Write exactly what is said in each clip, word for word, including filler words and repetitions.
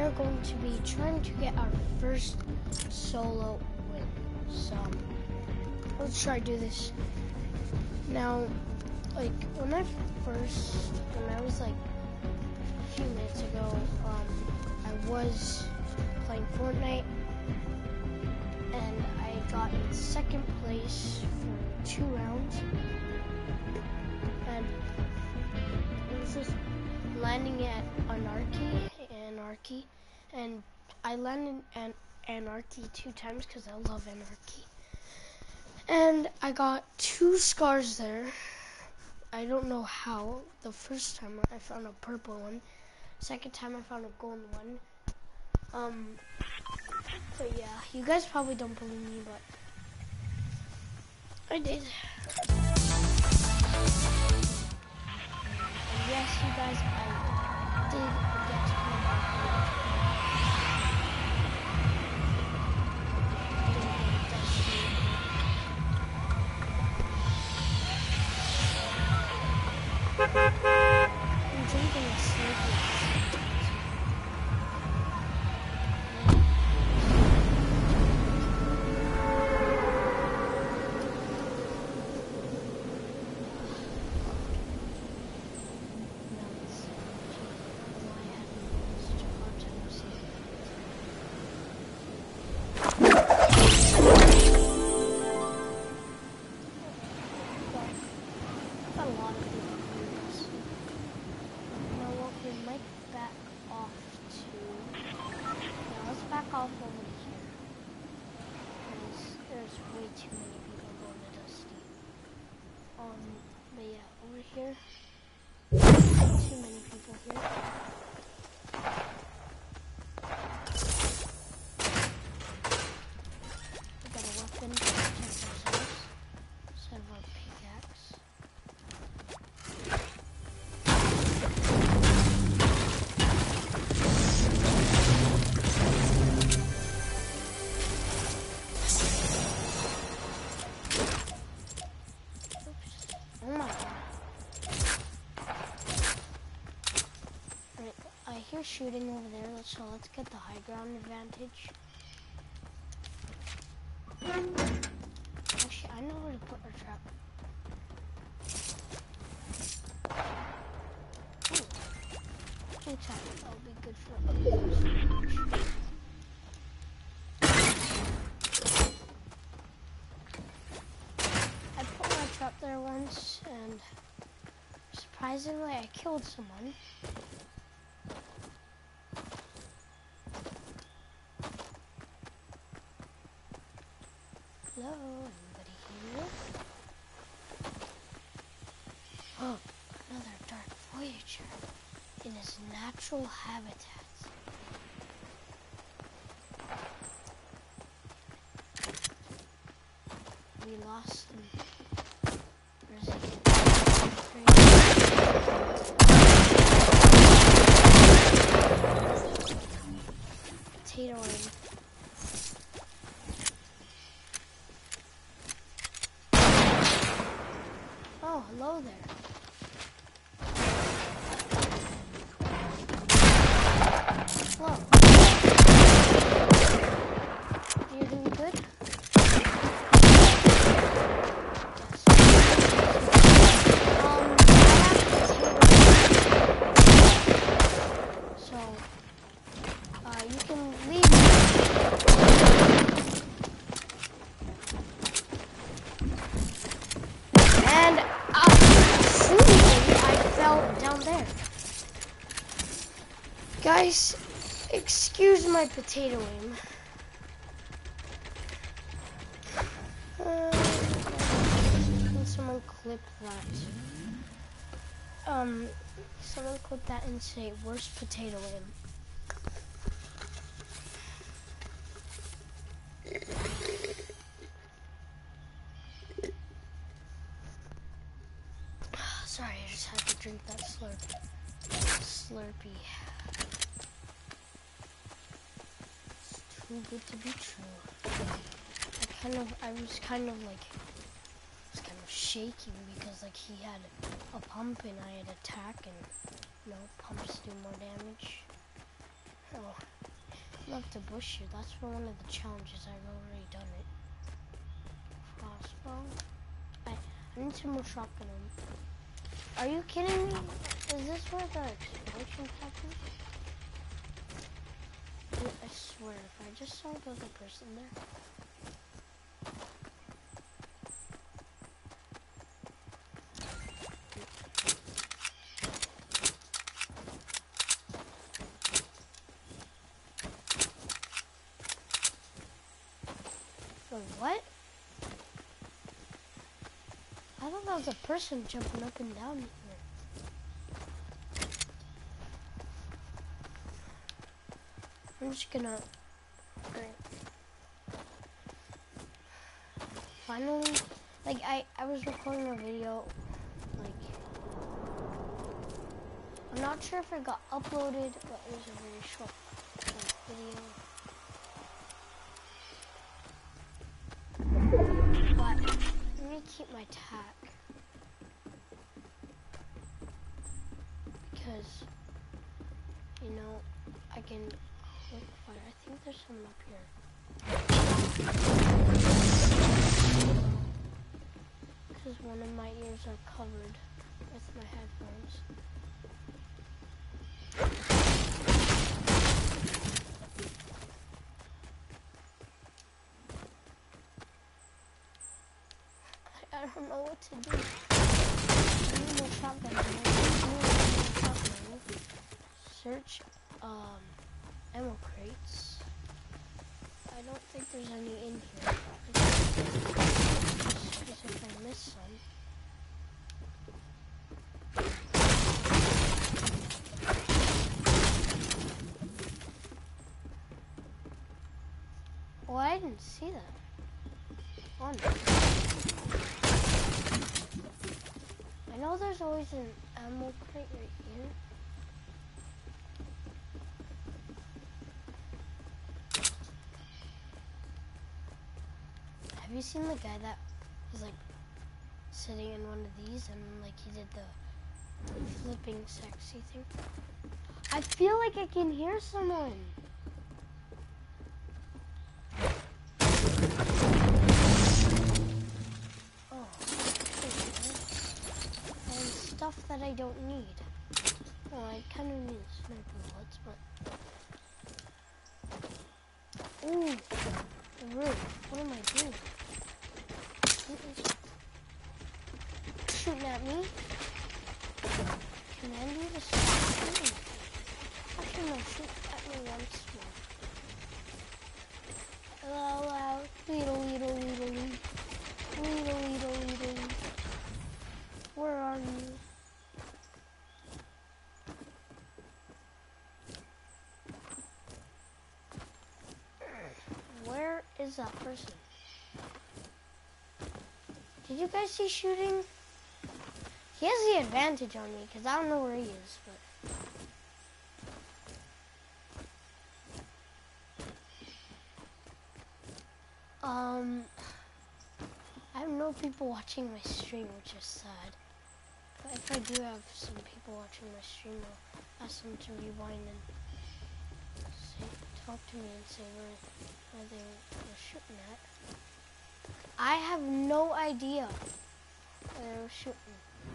are going to be trying to get our first solo win. So let's try to do this. Now, like when I first, when I was like a few minutes ago, um, I was playing Fortnite, and I got in second place for two rounds, and it was just landing at Anarchy, Anarchy, and I landed at Anarchy two times because I love Anarchy. And I got two scars there. I don't know how. The first time I found a purple one. Second time I found a golden one. Um, so yeah, you guys probably don't believe me, but I did. And yes, you guys, I did get to come back. I'm drinking a Slurpee. Off over here, because there's way too many people going to Dusty. Um, but yeah, over here, too many people here. We got a weapon to protect ourselves instead of our pickaxe. I hear shooting over there, so let's get the high ground advantage. Actually, I know where to put our trap. Ooh, trap. That'll be good for us. I put my trap there once, and surprisingly, I killed someone. Hello, anybody here? Oh, another dark voyager in his natural habitat. We lost him. Where is he? Potato him. Oh, hello there. Hello. You're doing good? Yes. Um, I have potato. So, uh, you can leave me. And, uh, assumingly, I fell down there. Guys, excuse my potato aim. Uh, can someone clip that? Um, someone clip that and say, worst potato aim. Sorry, I just had to drink that slurp. Slurpee. It's too good to be true. I kind of, I was kind of like, I was kind of shaking because like he had a pump and I had attack, and you know, pumps do more damage. Oh. love to bush shoot. That's for one of the challenges. I've already done it. Crossbow. I, I need some more shotgun. Are you kidding me? Is this where the explosions happen? I swear, if I just saw the other person there. Wait, what? I thought that was a person jumping up and down here. I'm just gonna, right. Finally, like I, I was recording a video, like, I'm not sure if it got uploaded, but it was a very short like, video. But let me keep my tack, because, you know, I can look fire. I think there's someone up here. Because one of my ears are covered with my headphones. I, I don't know what to do. I need more shotgun. I need more shotgun. Search, um, ammo crates. I don't think there's any in here. Just if I miss some. Oh, I didn't see that. Oh, no. I know there's always an ammo crate right here. Have you seen the guy that was like sitting in one of these and like he did the flipping sexy thing? I feel like I can hear someone. Oh, and stuff that I don't need. Well, I kind of need sniper bullets, but ooh, the roof. What am I doing? Shooting at me? Command you to stop shooting. Actually, no, shoot at me once more. Hello, hello. Weedle, weedle, weedle, weedle. Weedle, weedle, weedle. Where are you? Where is that person? Did you guys see shooting? He has the advantage on me because I don't know where he is, but um, I have no people watching my stream, which is sad. But if I do have some people watching my stream, I'll ask them to rewind and say, talk to me and say where, where they were shooting at. I have no idea where they were shooting.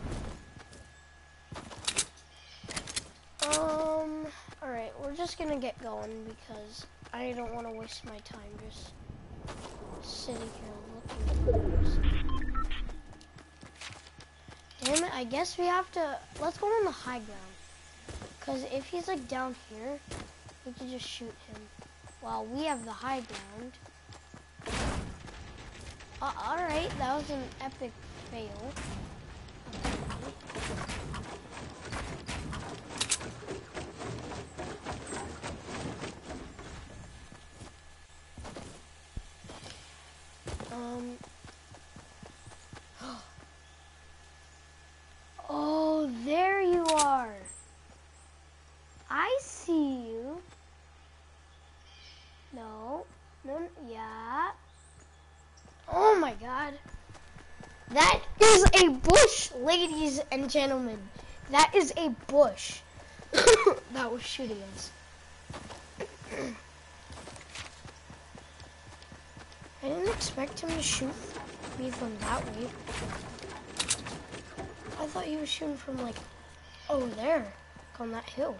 Um, alright, we're just gonna get going because I don't want to waste my time just sitting here looking at this. Damn it, I guess we have to, let's go on the high ground. Because if he's like down here, we can just shoot him. While we have the high ground. Uh, alright, that was an epic fail. Um. Oh, there you are. I see you. No. No, yeah. Oh my god. That is a bush, ladies and gentlemen. That is a bush that was shooting us. I didn't expect him to shoot me from that way. I thought he was shooting from like over there, like on that hill.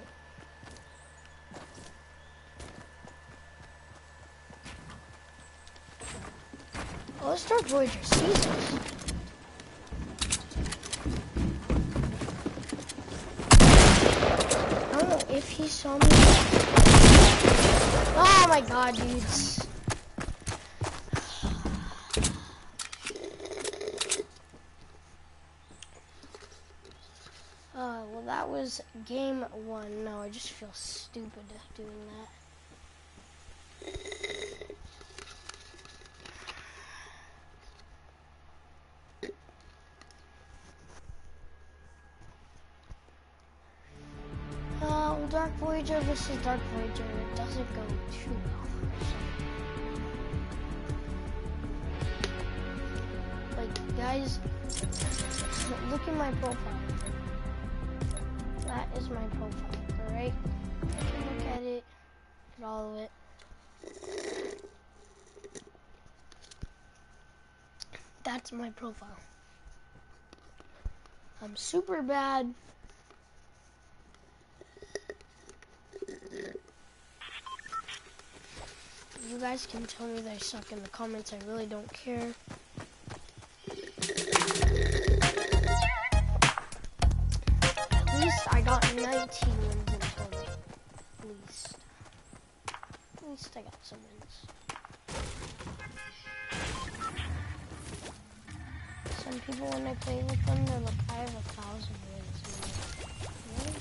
Oh, this Dark Voyager sees us. I don't know if he saw me. Oh my god, dudes. Uh, well, that was game one. No, I just feel stupid doing that. Uh, well, Dark Voyager versus Dark Voyager, it doesn't go too well. So. Like, guys, look at my profile. That is my profile, alright? You can look at it, at all of it. That's my profile. I'm super bad. You guys can tell me that I suck in the comments. I really don't care. At least I got nineteen wins in total. At least. At least I got some wins. Some people, when I play with them, they're like, I have a thousand wins. And I'm like, really?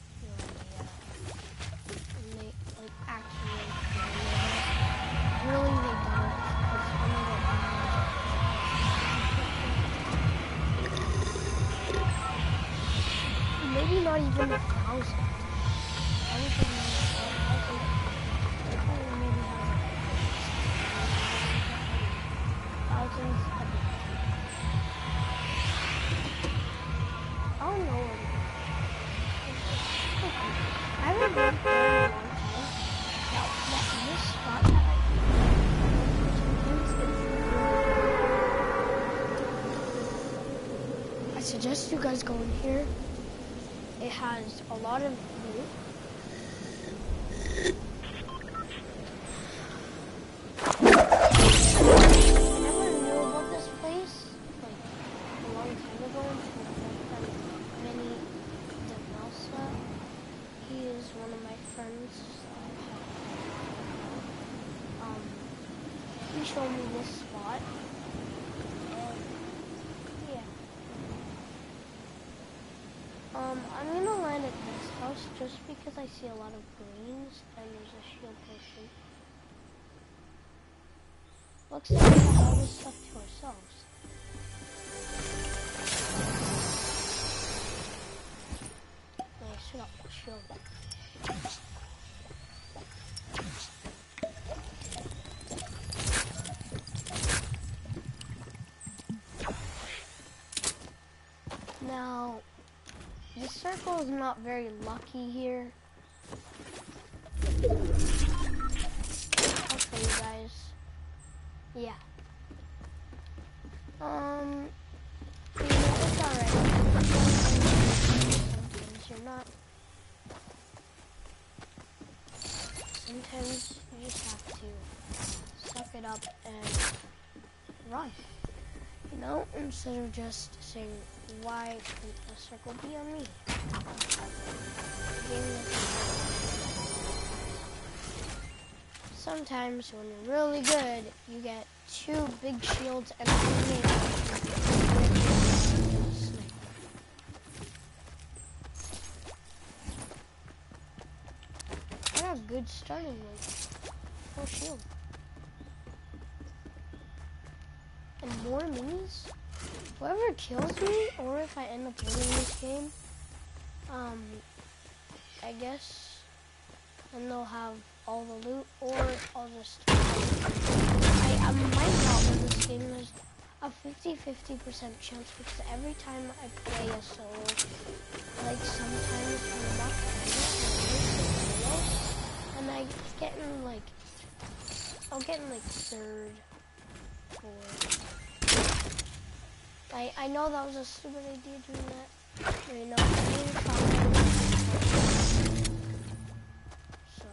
Yeah. And they, like, actually, really, they don't. It's only like, maybe not even a thousand. I don't think maybe thousands of I don't know what it is. I haven't been for a long time. Now, that this spot that I I suggest you guys go in here. It has a lot of loot. I never knew about this place, like, a long time ago. Vinny DeMelsa. He is one of my friends. Um, he showed me this spot. And yeah. Um, I'm gonna land at this house just because I see a lot of greens and there's a shield potion. Looks like we have all this stuff to ourselves. Shut up, shield. Now, this circle is not very lucky here. I'll show you guys. Yeah. Um, you know, it's alright. Sometimes you're not. Sometimes you just have to suck it up and run. You know, instead of just saying, why can't the circle be on me? Sometimes when you're really good, you get two big shields and a grenade. I got a good starting like full shield. And more minis. Whoever kills me, or if I end up winning this game, um, I guess, and they'll have all the loot, or I'll just, I, I might not win this game. There's a fifty fifty percent chance because every time I play a solo, like sometimes I'm not playing, and I get in like, I'll get in like third, for. I I know that was a stupid idea doing that. But, you know, I didn't try. So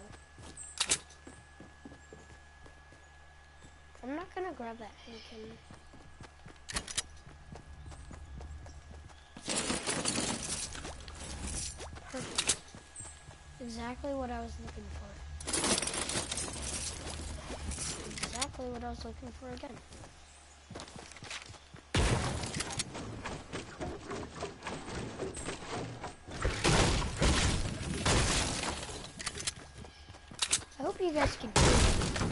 I'm not gonna grab that Henkin. Perfect. Exactly what I was looking for. Exactly what I was looking for again. I hope you guys can hear me.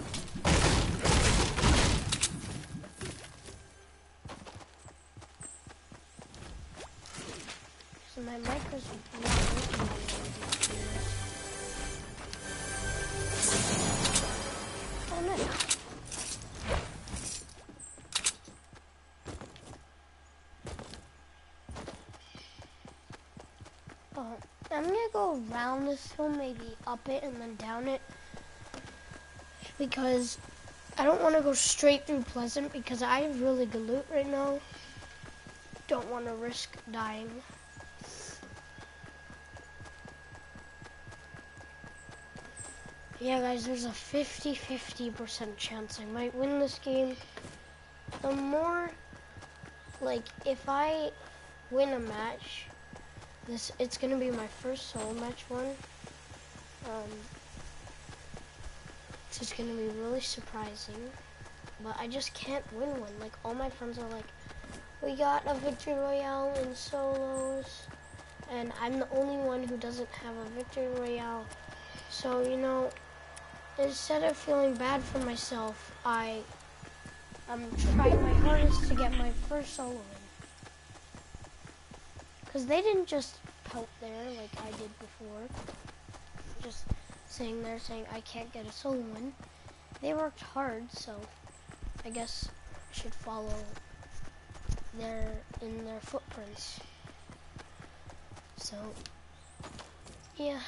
So my mic is not working. Oh no. Oh, I'm gonna go around this hill, maybe up it and then down it, because I don't want to go straight through Pleasant because I have really good loot right now. Don't want to risk dying. Yeah, guys, there's a fifty fifty percent chance I might win this game. The more, like, if I win a match, this it's gonna be my first solo match one. Um, it's just gonna be really surprising, but I just can't win one. Like, all my friends are like, we got a victory royale in solos, and I'm the only one who doesn't have a victory royale. So, you know, instead of feeling bad for myself, I I'm trying my hardest to get my first solo win. Because they didn't just pout there like I did before, just sitting there saying I can't get a solo win. They worked hard, so I guess I should follow their in their footprints. So, yeah.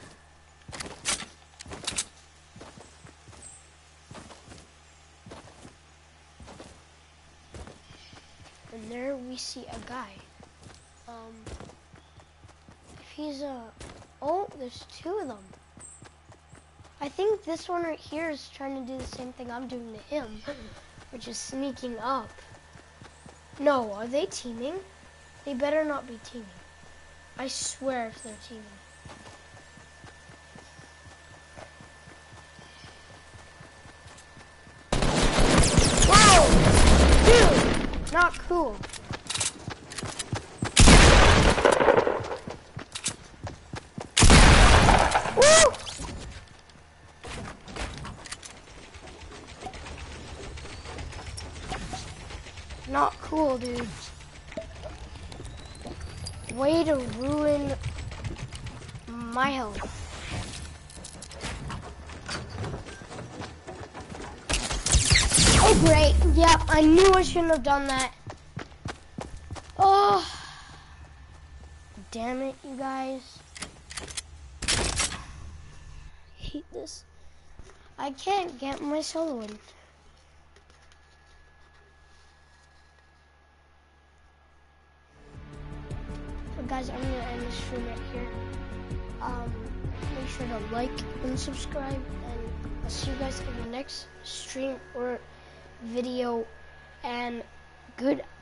And there we see a guy. Um, if he's a, oh, there's two of them. I think this one right here is trying to do the same thing I'm doing to him, which is sneaking up. No, are they teaming? They better not be teaming. I swear if they're teaming. Whoa! Dude! Not cool. Woo! Not cool, dude. Way to ruin my health. Oh, great. Yep, I knew I shouldn't have done that. Oh. Damn it, you guys. I hate this. I can't get my solo in. So guys, I'm gonna end the stream right here. Um, make sure to like and subscribe, and I'll see you guys in the next stream or video, and good